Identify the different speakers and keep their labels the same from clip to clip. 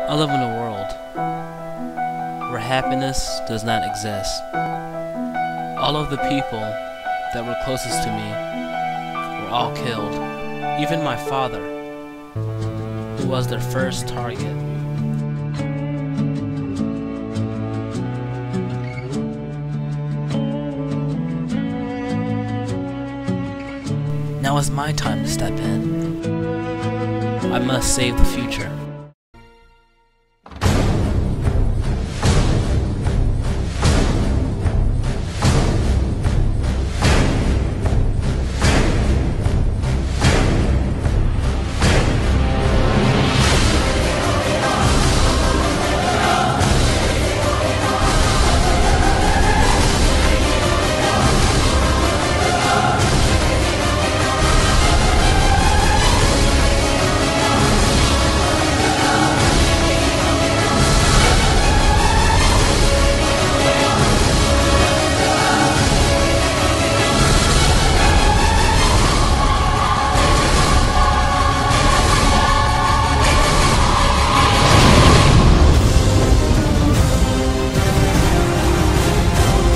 Speaker 1: I live in a world where happiness does not exist. All of the people that were closest to me were all killed. Even my father, who was their first target. Now is my time to step in. I must save the future.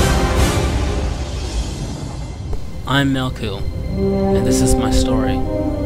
Speaker 1: I'm Melku, and this is my story.